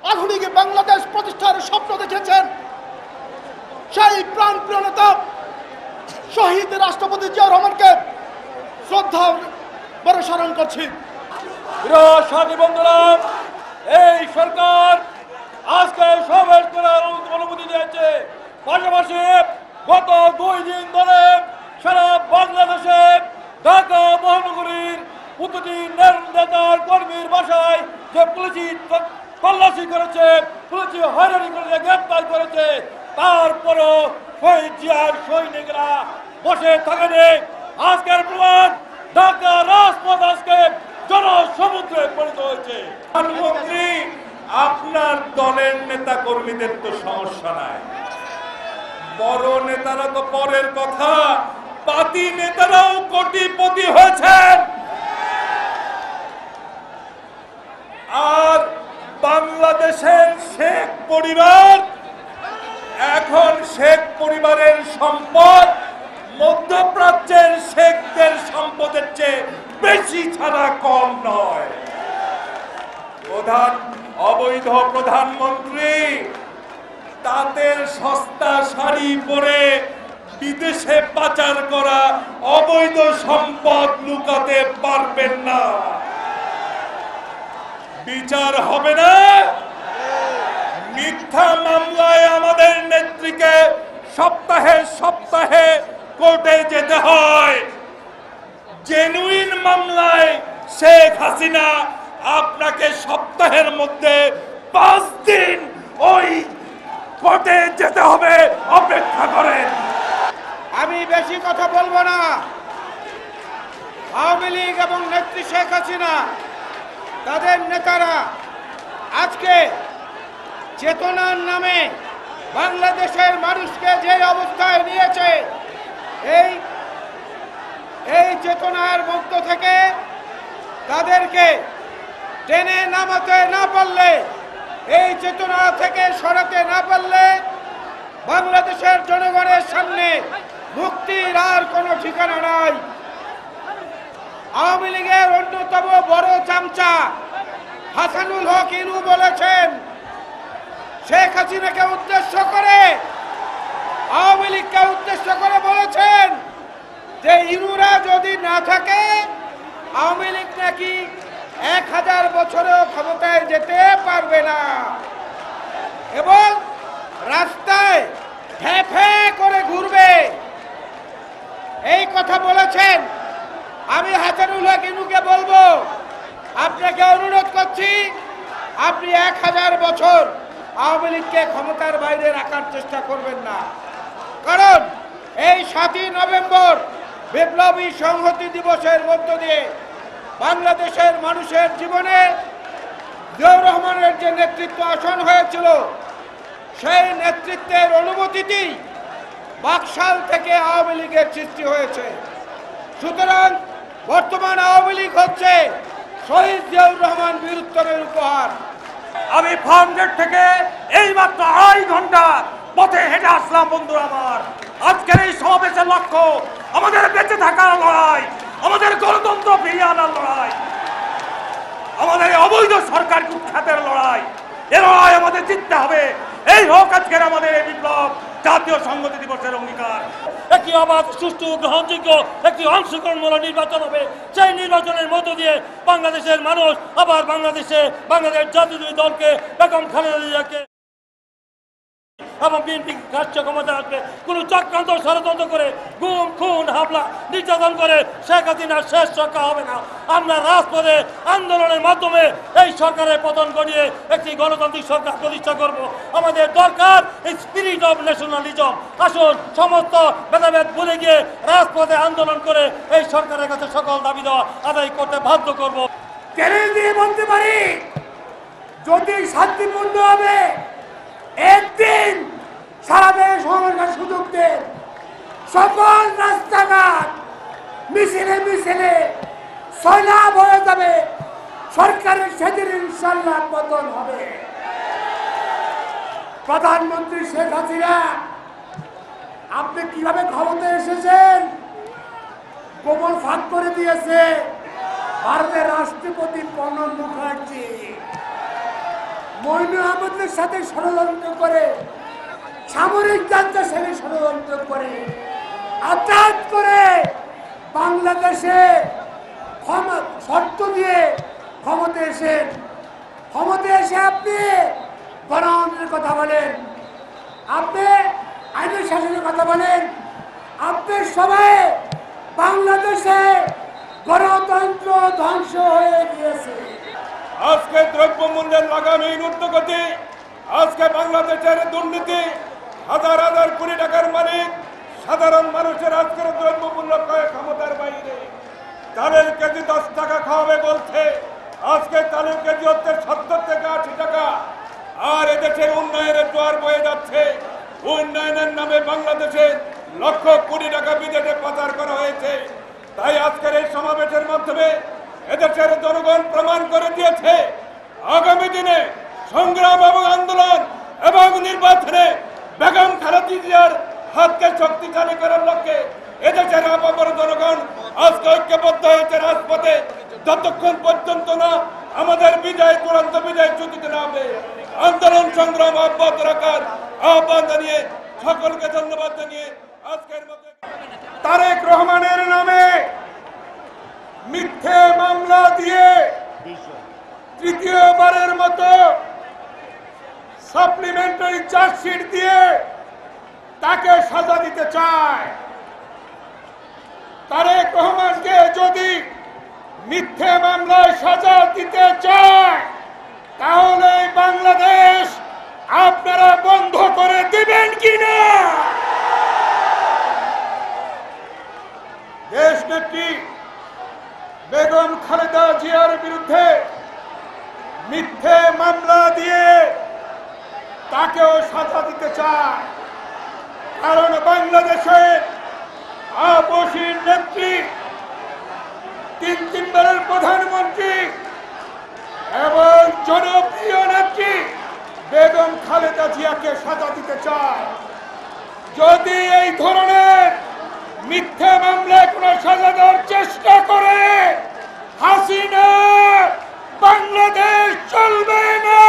আধুনিক বাংলাদেশ প্রতিষ্ঠার স্বপ্ন দেখেছেন সেই প্রাণপ্রিয় নেতা শহীদ রাষ্ট্রপতি জিয়াউর রহমানকে শ্রদ্ধা বড় স্মরণ করছি। সাথী বন্ধুরা, এই সরকার আজকে সমাবেশ করার অনুমতি দিয়েছে। পাশাপাশি গত 2 দিন ধরে সারা বাংলাদেশে ঢাকা মহানগরীর প্রতিটি নেতার কর্মীর বাসায় যে পুলিশি তল্লাশি করেছে, পুলিশি হয়রানি করে গ্রেপ্তার করেছে, তারপরও শহীদ জিয়ার সৈনিকরা বসে থাকেনি। আজকের প্রমাণ ঢাকা রাজপথ আজকে জনসমুদ্রে পরিণত হয়েছে। প্রধানমন্ত্রী, আপনার দলের নেতা কর্মীদের তো সমস্যা নাই, বড় নেতারা তো পরের কথা, পাতি নেতারাও কোটিপতি হয়েছেন। আর বাংলাদেশের শেখ পরিবার, এখন শেখ পরিবারের সম্পদ মধ্যপ্রাচ্যের শেখদের সম্পদের চেয়ে বেশি ছাড়া কম নয়। অবৈধ প্রধানমন্ত্রী তাদের সস্তা শাড়ি পরে বিদেশে পাচার করা অবৈধ সম্পদ লুকাতে পারবেন না। বিচার হবে না। মিথ্যা মামলায় আমাদের নেত্রীকে সপ্তাহে সপ্তাহে কোর্টে যেতে হয়। জেনুইন মামলায় শেখ হাসিনা আপনাকে সপ্তাহের মধ্যে 5 দিন ওই কোর্টে যেতে হবে, অপেক্ষা করেন। আমি বেশি কথা বলবো না। আওয়ামী লীগ এবং নেত্রী শেখ হাসিনা তাদের নেতারা আজকে চেতনার নামে বাংলাদেশের মানুষকে যে অবস্থায় নিয়েছে, এই চেতনার মধ্য থেকে তাদেরকে টেনে নামাতে না পারলে, এই চেতনা থেকে সরাতে না পারলে বাংলাদেশের জনগণের সামনে মুক্তির আর কোনো ঠিকানা নাই। আওয়ামী লীগের অন্যতম বড় চামচা হাসানুল হক ইনু বলেছেন, শেখ হাসিনাকে উদ্দেশ্য করে, আওয়ামী লীগকে উদ্দেশ্য করে বলেছেন যে ইনুরা যদি না থাকে আওয়ামী লীগ নাকি 1000 বছরেও ক্ষমতায় যেতে পারবে না এবং রাস্তায় ফ্যাঁ ফ্যাঁ করে ঘুরবে। এই কথা বলেছেন। আমি হাসানুল হক ইনুকে বলবো, আপনাকে অনুরোধ করছি, আপনি 1000 বছর আওয়ামী লীগকে ক্ষমতার বাইরে রাখার চেষ্টা করবেন না। কারণ এই 7ই নভেম্বর বিপ্লবী সংহতি দিবসের মধ্য দিয়ে বাংলাদেশের মানুষের জীবনে জিয়াউর রহমানের যে নেতৃত্ব আসন হয়েছিল, সেই নেতৃত্বের অনুমতিতেই বাকশাল থেকে আওয়ামী লীগের সৃষ্টি হয়েছে। সুতরাং বর্তমান আওয়ামী লীগ হচ্ছে শহীদ জিয়াউর রহমান বীরুত্তমের উপহার। আমি ফার্মগেট থেকে এই মাত্র 2.5 ঘন্টা পথে হেঁটে আসলাম। বন্ধুরা আমার, আজকের এই সমাবেশের লক্ষ্য আমাদের বেঁচে থাকার লড়াই, আমাদের গণতন্ত্র ফিরিয়ে আনার লড়াই, আমাদের অবৈধ সরকার উৎখাতের লড়াই। এ লড়াই আমাদের জিততে হবে। এই হোক আজকের আমাদের এই বিপ্লব, জাতীয় সংহতি দিবসের অঙ্গীকার। একটি অবাধ, সুষ্ঠু, গ্রহণযোগ্য একটি অংশগ্রহণমূলক নির্বাচন হবে। সেই নির্বাচনের মধ্য দিয়ে বাংলাদেশের মানুষ আবার বাংলাদেশ জাতীয় দলকে, বেগম খালেদা জিয়াকে এবং বিএনপি রাষ্ট্রীয় ক্ষমতা আসবে। কোনো চক্রান্ত ষড়যন্ত্র করে গুম, খুন, হামলা, নির্যাতন করে শেখ হাসিনার শেষ রক্ষা হবে না। আমরা রাজপথে আন্দোলনের মাধ্যমে এই সরকারের পতন ঘটিয়ে একটি গণতান্ত্রিক সরকার প্রতিষ্ঠা করব। আমাদের দরকার এই স্পিরিট অফ ন্যাশনালিজম। আসুন সমস্ত ভেদাভেদ ভুলে গিয়ে রাজপথে আন্দোলন করে এই সরকারের কাছে সকল দাবি দেওয়া আদায় করতে বাধ্য করব। চ্যালেঞ্জ দিয়ে বলতে পারি, যদি শান্তিপূর্ণ হবে একদিন সারা দেশ সমাবেশের সুযোগ দেন, সকল রাস্তাঘাট মিছিলে মিছিলে সয়লাভ হয়ে যাবে, সরকারের সেদিন ইনশাল্লাহ পতন হবে। প্রধানমন্ত্রী শেখ হাসিনা, আপনি কিভাবে ক্ষমতায় এসেছেন? গোপন ফাঁক করে দিয়েছে ভারতের রাষ্ট্রপতি প্রণব মুখার্জি। মইনু আহমদের সাথে ষড়যন্ত্র করে, সামরিক যাত্রার সাথে ষড়যন্ত্র করে, আঘাত করে বাংলাদেশে শর্ত দিয়ে ক্ষমতায় এসে আপনি গণতন্ত্রের কথা বলেন, আপনি আইনের শাসনের কথা বলেন, আপনি সবাই বাংলাদেশে গণতন্ত্র ধ্বংস হয়ে গিয়েছে। আজকে দ্রব্যমূল্যের লাগামহীন ঊর্ধ্বগতি, আজকে বাংলাদেশের দুর্নীতি, হাজার হাজার কোটি টাকার মালিক, সাধারণ মানুষের আজকের দ্রব্যমূল্য ক্রয় ক্ষমতার বাইরে। চালের কেজি 10 টাকা খাওয়াবে বলছে, আজকে চালের কেজি হচ্ছে 70 থেকে 80 টাকা। আর এদেশের উন্নয়নের জোয়ার বয়ে যাচ্ছে। উন্নয়নের নামে বাংলাদেশে লক্ষ কোটি টাকা বিদেশে পাচার করা হয়েছে। তাই আজকের এই সমাবেশের মাধ্যমে এদেশের জনগণ প্রমাণ করে দিয়েছে, আগামী দিনে সংগ্রাম এবং আন্দোলন এবং নির্বাচনে বেগম খালেদা জিয়ার হাতকে শক্তিশালী করার লক্ষ্যে এদেশের আপামর জনগণ আজকে ঐক্যবদ্ধ হয়েছে রাজপথে। যতক্ষণ পর্যন্ত না আমাদের বিজয়, চূড়ান্ত বিজয় চূড়ান্ত না হবে, আন্দোলন সংগ্রাম অব্যাহত রাখার আহ্বান জানিয়ে সকলকে ধন্যবাদ জানিয়ে আজকের মতো তারেক রহমানের নামে মিথ্যে মামলা দিয়ে তৃতীয়বারের মতো সাপ্লিমেন্টারি চার্জশিট দিয়ে তাকে সাজা দিতে চায়। তারেক রহমানকে যদি মিথ্যে মামলায় সাজা দিতে চায় তাহলে বাংলাদেশ আপনারা বন্ধ করে দিবেন কিনা? দেশ নেত্রী বেগম খালেদা জিয়ার বিরুদ্ধে মিথ্যে মামলা দিয়ে তাকেও সাজা দিতে চায়, কারণ বাংলাদেশের আপসীর নেত্রী, তিনবারের প্রধানমন্ত্রী এবং জনপ্রিয় নেত্রী বেগম খালেদা জিয়াকে সাজা দিতে চায়। যদি এই ধরনের মিথ্যা মামলায় কোন সাজা দেওয়ার চেষ্টা করে হাসিনা, বাংলাদেশ চলবে না,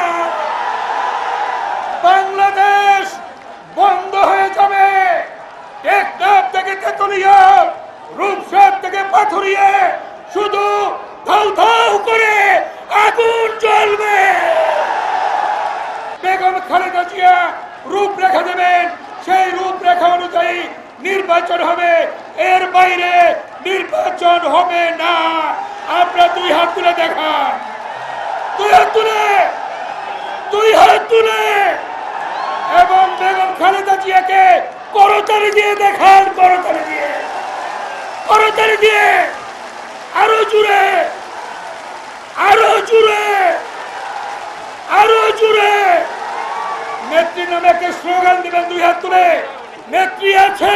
বাংলাদেশ বন্ধ হয়ে যাবে। টেকনাফ থেকে তেতুলিয়া, রূপসা থেকে পাথুরিয়া শুধু ধাউ ধাউ করে আগুন জ্বলবে। বেগম খালেদা জিয়া রূপরেখা দেবেন, সেই রূপরেখা অনুযায়ী নির্বাচন হবে, এর বাইরে নির্বাচন হবে না। আপনারা দুই হাত তুলে দেখান, দুই হাত তুলে এবং বেগম খালেদা জিয়াকে করতালি দিয়ে দেখান, করতালি দিয়ে আরো জুড়ে, আরো জুড়ে, আরো জুড়ে। নেত্রী নামে একটা স্লোগান দিবেন, দুই হাত তুলে। নেত্রী আছে,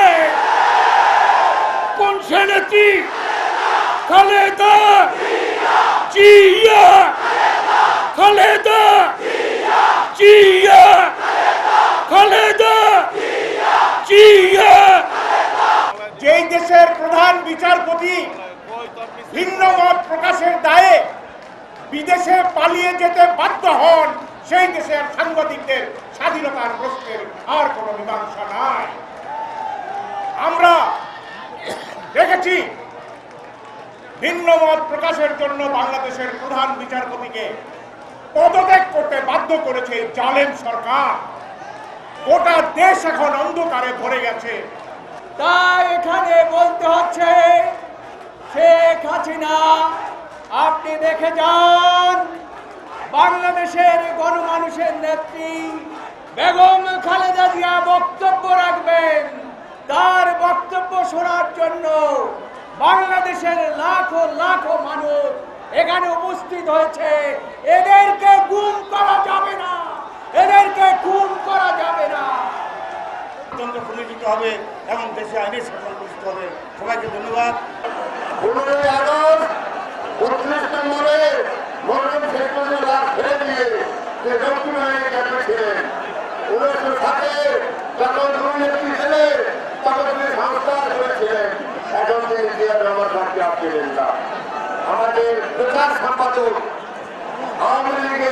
কোন সে নেত্রী? খালেদা জিয়া, খালেদা জিয়া, খালেদা জিয়া। যেই দেশের প্রধান বিচারপতি ভিন্ন মত প্রকাশের দায়ে বিদেশে পালিয়ে যেতে বাধ্য হন, সেই দেশের সাংবাদিকদের স্বাধীনতার প্রশ্নের আর কোনো মীমাংসা নাই। আমরা দেখেছি ভিন্ন মত প্রকাশের জন্য বাংলাদেশের প্রধান বিচারপতিকে পদত্যাগ করতে বাধ্য করেছে জালেম সরকার। গোটা দেশ এখন অন্ধকারে ভরে গেছে। তাই এখানে বলতে হচ্ছে, শেখ হাসিনা আপনি দেখে যান, বাংলাদেশের গণমানুষের নেত্রী বেগম খালেদা জিয়া বক্তব্য রাখবেন। তার বক্তব্য শোনার জন্য বাংলাদেশের লাখো লাখো মানুষ এখানে উপস্থিত হয়েছে। এদেরকে গুম করা যাবে না, এদেরকে খুন করা যাবে না। তন্ত্র পুনর্জিত হবে এবং দেশে আইনের শাসন প্রতিষ্ঠিত হবে। সবাইকে ধন্যবাদ। 15ই আগস্ট 32 নম্বরে মরহুম শেখ মুজিবুর লাশ ফেলে দিয়ে যে দক্ষিণ আইনে ক্যাপ্টেন ছিলেন, 1907-এ যখন দুর্নীতি ছেলে তখন তিনি সংস্কার করেছিলেন। এখন তিনি জিয়াউর রহমান খানকে আপনি না। আমাদের প্রচার সম্পাদক আওয়ামী লীগের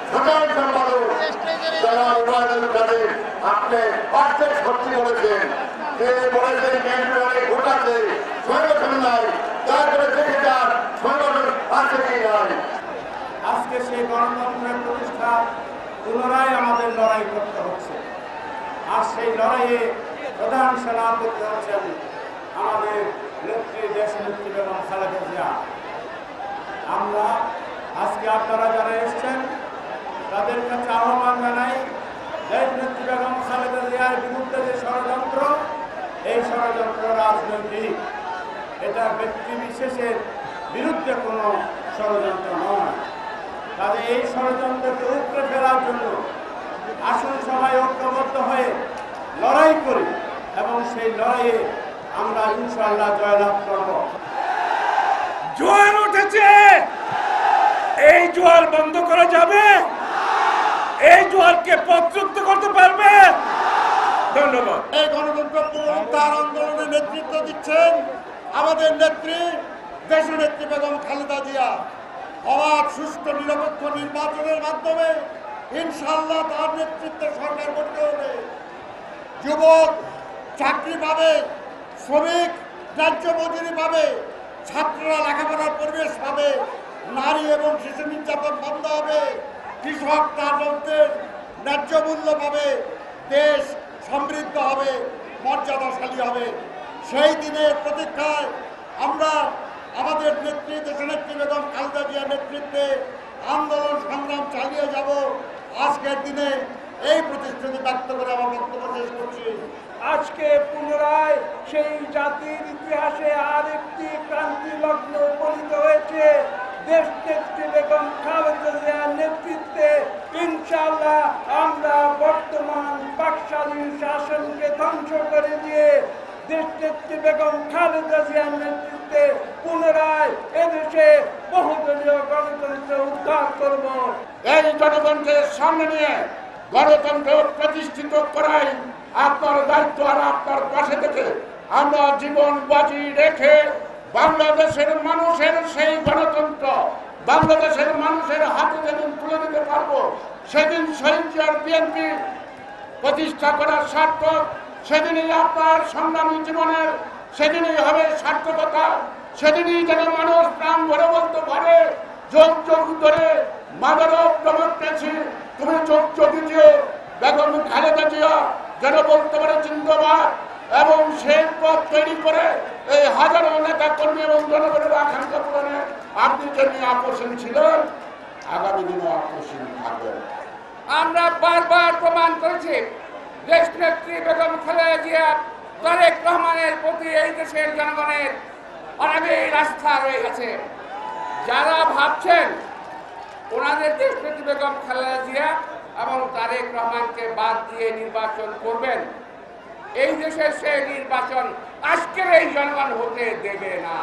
সাধারণ সম্পাদক তারা উপায়ন করে আপনি অর্ধেক সত্যি বলেছেন যে বলেছেন বিএনপি অনেক ভোট আছে সংগঠন নাই তারপরে দেখে যান সংগঠন আছে কি নাই। আজকে সেই গণতন্ত্রের প্রতিষ্ঠা পুনরায় আমাদের লড়াই করতে হচ্ছে। আর সেই লড়াইয়ে প্রধান সেনাপতি হচ্ছেন আমাদের নেত্রী দেশনেত্রী বেগম খালেদা জিয়া। আমরা আজকে আপনারা যারা এসছেন তাদের কাছে আহ্বান জানাই, দেশনেত্রী বেগম খালেদা জিয়ার বিরুদ্ধে যে ষড়যন্ত্র, এই ষড়যন্ত্র রাজনৈতিক, এটা ব্যক্তি বিশেষের বিরুদ্ধে কোনো ষড়যন্ত্র নয়। তাহলে এই ষড়যন্ত্রকে উপড়ে ফেলার জন্য আসুন সবাই ঐক্যবদ্ধ হয়ে লড়াই করি এবং সেই লড়াইয়ে আমরা ইনশাআল্লাহ জয়লাভ করব। জোয়ার উঠেছে, এই জোয়ার বন্ধ করা যাবে? এই জোয়ারকে পথযুক্ত করতে পারবে? ধন্যবাদ। এই গণতন্ত্র পুনরুদ্ধার আন্দোলনে নেতৃত্ব দিচ্ছেন আমাদের নেত্রী দেশনেত্রী বেগম খালেদা জিয়া। অবাধ সুষ্ঠু নিরপেক্ষ নির্বাচনের মাধ্যমে ইনশাআল্লাহ তার নেতৃত্বে সরকার গঠিত হবে। যুবক চাকরি পাবে, শ্রমিক ন্যায্য মজুরি পাবে, ছাত্ররা লেখাপড়ার পরিবেশ পাবে, নারী এবং শিশু নির্যাতন বন্ধ হবে, কৃষক তার মধ্যের ন্যায্য মূল্য পাবে, দেশ সমৃদ্ধ হবে, মর্যাদাশালী হবে। সেই দিনের প্রতীক্ষায় আমরা আমাদের নেত্রী দেশনেত্রী বেগম খালেদা জিয়ার নেতৃত্বে আন্দোলন সংগ্রাম চালিয়ে যাব। আজকের দিনে এই প্রতিশ্রুতি ব্যক্ত করে আমার বক্তব্য শেষ করছি। আজকে পুনরায় সেই জাতির ইতিহাসে আরেকটি ক্রান্তি লগ্ন উপনীত হয়েছে। দেশনেত্রী বেগম খালেদা জিয়ার নেতৃত্বে ইনশাআল্লাহ আমরা বর্তমান পাকশালীর শাসনকে ধ্বংস করে দিয়ে দেশনেত্রী বেগম খালেদা জিয়ার নেতৃত্বে পুনরায় এদেশে বহুদলীয় গণতন্ত্র উদ্ধার করব। এই গণতন্ত্রের সামনে নিয়ে গণতন্ত্র প্রতিষ্ঠিত করাই আপনার দায়িত্ব। আর আপনার পাশে থেকে আমরা জীবন বাজি রেখে বাংলাদেশের মানুষের সেই গণতন্ত্র বাংলাদেশের মানুষের হাতে যেদিন তুলে দিতে পারবো, সেদিন শহীদ জিয়ার বিএনপি প্রতিষ্ঠা করার সার্থক, সেদিনই আপনার সংগ্রামী জীবনের সেদিনই হবে সার্থকতা। সেদিনই যেন মানুষ প্রাণ ভরে বলতে পারে, যোগ যোগ ধরে মাদার অফ ডেমোক্রেসি, তুমি যোগ যোগ দিও বেগম খালেদা জিয়া যেন বলতে পারে জিন্দাবাদ। এবং সেই পথ তৈরি করে এই হাজারো নেতা কর্মী এবং জনগণের আকাঙ্ক্ষা পূরণে আপনি যেমনি আকর্ষণ ছিলেন, আগামী দিনে আকর্ষণ থাকবেন। আমরা বারবার প্রমাণ করেছি দেশনেত্রী বেগম খালেদা জিয়া তারেক রহমানের প্রতি এই দেশের জনগণের অনাবিল আস্থা রয়ে গেছে। যারা ভাবছেন ওনাদের দেশনেত্রী বেগম খালেদা জিয়া এবং তারেক রহমানকে বাদ দিয়ে নির্বাচন করবেন, এই দেশের সেই নির্বাচন আজকের এই জনগণ হতে দেবে না।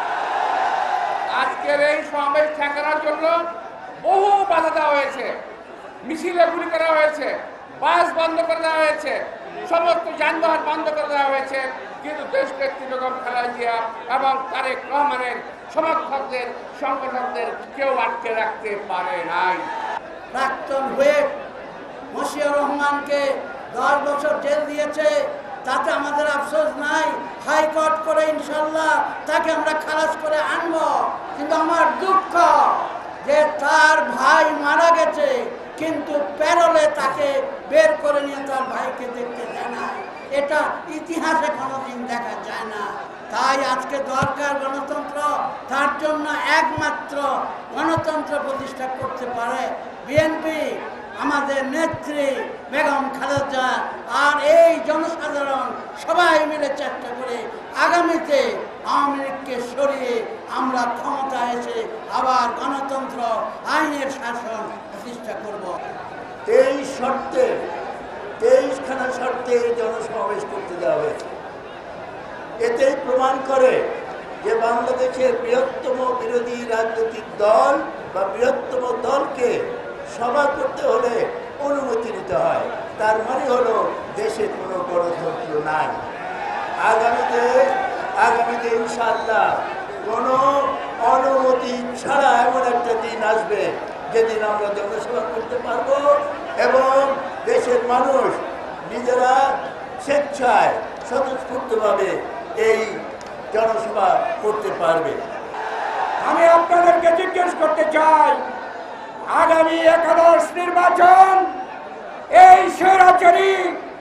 আজকের এই সমাবেশ ঠেকানোর জন্য বহু বাধা দেওয়া হয়েছে, মিছিলে গুলি করা হয়েছে, বাস বন্ধ করে দেওয়া হয়েছে, সমস্ত যানবাহন বন্ধ করে দেওয়া হয়েছে, কিন্তু দেশনেত্রী বেগম খালেদা জিয়া এবং তারেক রহমানের সমর্থকদের সংগঠকদের কেউ আটকে রাখতে পারে নাই। প্রাক্তন হুইপ মশিউর রহমানকে 10 বছর জেল দিয়েছে, তাতে আমাদের আফসোস নাই। হাইকোর্ট করে ইনশাল্লাহ তাকে আমরা খালাস করে আনব। কিন্তু আমার দুঃখ যে তার ভাই মারা গেছে, কিন্তু প্যারোলে তাকে বের করে নিয়ে তার ভাইকে দেখতে দেয় না। এটা ইতিহাসে কোনোদিন দেখা যায় না। তাই আজকে দরকার গণতন্ত্র। তার জন্য একমাত্র গণতন্ত্র প্রতিষ্ঠা করতে পারে বিএনপি, আমাদের নেত্রী বেগম খালেদা। আর এই জনসাধারণ সবাই মিলে চেষ্টা করে আগামীতে আওয়ামী লীগকে সরিয়ে আমরা ক্ষমতায় এসে আবার গণতন্ত্র আইনের শাসন প্রতিষ্ঠা করব। 23 শর্তে 23খানা শর্তে জনসমাবেশ করতে দেওয়া হয়েছে। এতেই প্রমাণ করে যে বাংলাদেশের বৃহত্তম বিরোধী রাজনৈতিক দল বা বৃহত্তম দলকে সভা করতে হলে অনুমতি নিতে হয়। তার মানে হলো দেশে কোনো গণতন্ত্র নাই। আগামীতে ইনশাআল্লাহ কোনো অনুমতি ছাড়া এমন একটা দিন আসবে যেদিন আমরা জনসভা করতে পারবো এবং দেশের মানুষ নিজেরা স্বেচ্ছায় স্বতঃস্ফূর্তভাবে এই জনসভা করতে পারবে। আমি আপনাদেরকে জিজ্ঞেস করতে চাই, আগামী একাদশ নির্বাচন এই স্বৈরাচারী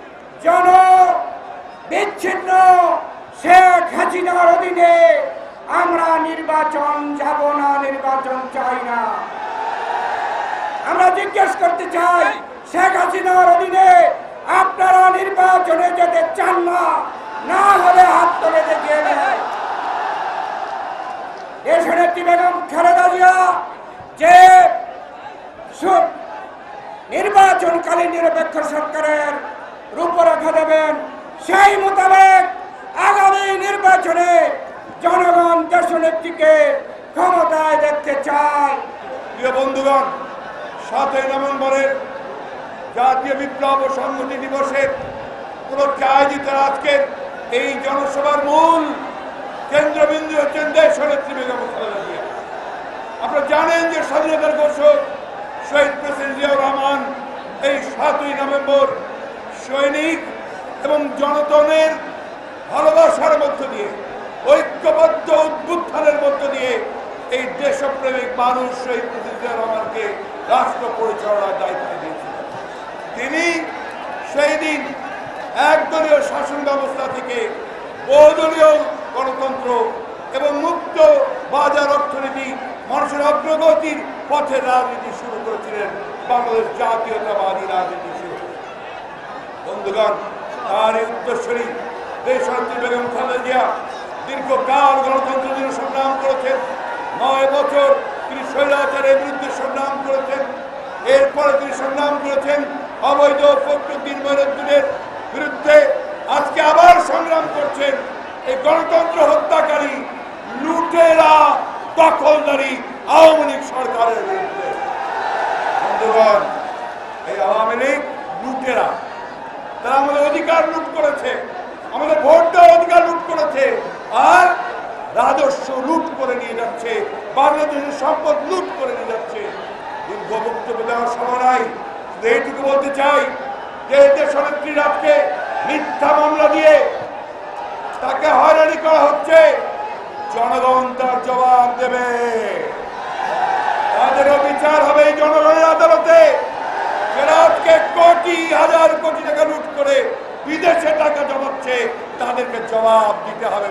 বিচ্ছিন্ন শেখ হাসিনার অধীনে আমরা নির্বাচন যাব না, নির্বাচন চাই না। আমরা জিজ্ঞেস করতে চাই, শেখ হাসিনার অধীনে আপনারা নির্বাচনে যেতে চান না, না হলে হাত তুলে দেখিয়ে দেয়। দেশনেত্রী বেগম খালেদা জিয়া যে নির্বাচনকালীন নিরপেক্ষ সরকারের রূপরেখা দেবেন, সেই মোতাবেক আগামী নির্বাচনে জনগণ দেশনেত্রীকে ক্ষমতায় দেখতে চায়। প্রিয় বন্ধুগণ, 7 নভেম্বরের জাতীয় বিপ্লব ও সংহতি দিবসের উপলক্ষে আয়োজিত আজকের এই জনসভার মূল কেন্দ্রবিন্দু হচ্ছেন দেশনেত্রী বেগম খালেদা জিয়া। আপনারা জানেন যে স্বাধীনতার ঘোষক শহীদ প্রেসিডেন্ট জিয়াউর রহমান এই 7 নভেম্বর সৈনিক এবং জনগণের ভালোবাসার মধ্য দিয়ে, ঐক্যবদ্ধ উদ্বুত্থানের মধ্য দিয়ে এই দেশপ্রেমিক মানুষ শহীদ প্রেসিডেন্ট জিয়াউর রহমানকে রাষ্ট্র পরিচালনার দায়িত্ব দিয়েছিলেন। তিনি সেই দিন একদলীয় শাসন ব্যবস্থা থেকে বহুদলীয় গণতন্ত্র এবং মুক্ত বাজার অর্থনীতি, মানুষের অগ্রগতির পথে রাজনীতি শুরু করেছিলেন, বাংলাদেশ জাতীয়তাবাদী রাজনীতি শুরু করেছিলেন। বন্ধুগণ, তার এই উত্তরসূরি দেশনেত্রী বেগম খালেদা জিয়া দীর্ঘকাল গণতন্ত্রের জন্য সংগ্রাম করেছেন। 9 বছর তিনি স্বৈরাচারের বিরুদ্ধে সংগ্রাম করেছেন। এরপরে তিনি সংগ্রাম করেছেন অবৈধ ফখরুদ্দিন মঈনুদ্দিনের বিরুদ্ধে। আজকে আবার সংগ্রাম করছেন এই গণতন্ত্র হত্যাকারী, লুটেরা, দখলদারি আওয়ামী লীগ সরকারের বিরুদ্ধে। বন্ধুগণ, এই আওয়ামী লীগ লুটেরা, তারা আমাদের অধিকার লুট করেছে, আমাদের ভোট দেওয়ার অধিকার লুট করেছে, আর রাজস্ব লুট করে নিয়ে যাচ্ছে, বাংলাদেশের সম্পদ লুট করে নিয়ে যাচ্ছে। দীর্ঘ বক্তব্য দেওয়ার সময় নাই, এইটুকু বলতে চাই যে দেশনেত্রী রাজকে মিথ্যা মামলা দিয়ে তাকে হয়রানি করা হচ্ছে। জনগণ তার জবাব দেবে, তাদেরও বিচার হবে এই জনগণের আদালতে। যারা আজকে কোটি হাজার কোটি টাকা লুট করে বিদেশে টাকা জমাচ্ছে, তাদেরকে জবাব দিতে হবে।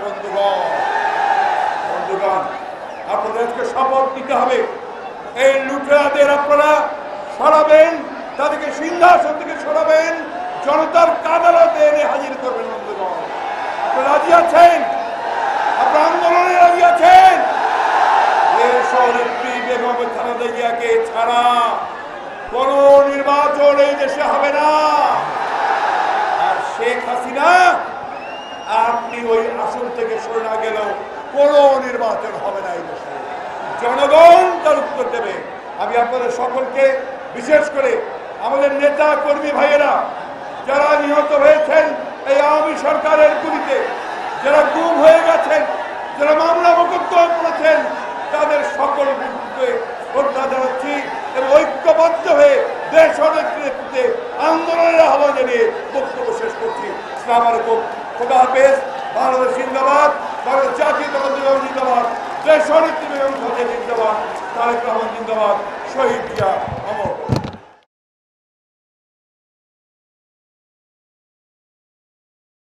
বন্ধুগণ, আপনাদেরকে শপথ দিতে হবে, এই লুটেরাদের আপনারা সরাবেন, তাদেরকে সিংহাসন থেকে সরাবেন, জনতার আদালতে এনে হাজির করবেন। বন্ধুগণ, আপনারা রাজি আছেন? আপনারা আন্দোলনে রাজি আছেন? দেশনেত্রী বেগম খালেদা জিয়াকে ছাড়া কোন নির্বাচন এই দেশে হবে না। আর শেখ হাসিনা, আপনি ওই আসন থেকে সরে না গেলেও কোন নির্বাচন হবে না এই দেশে। জনগণ তার উত্তর দেবে। আমি আপনাদের সকলকে, বিশেষ করে আমাদের নেতা কর্মী ভাইয়েরা যারা নিহত হয়েছেন এই আওয়ামী সরকারের গুলিতে, যারা গুম হয়ে গেছেন, যারা মামলা মোকদ্দমা করেছেন, তাদের সকল বিরুদ্ধে শ্রদ্ধা জানাচ্ছি এবং ঐক্যবদ্ধ হয়ে দেশনেত্রীর নেতৃত্বে আন্দোলনের আহ্বান জানিয়ে বক্তব্য শেষ করছি। আসসালামু আলাইকুম, খোদা হাফেজ। বাংলাদেশ জিন্দাবাদ, বাংলাদেশ জাতীয়তাবাদী দল জিন্দাবাদ, দেশনেত্রী বেগম খালেদা জিন্দাবাদ, তারেক রহমান জিন্দাবাদ, শহীদ জিয়া অমর।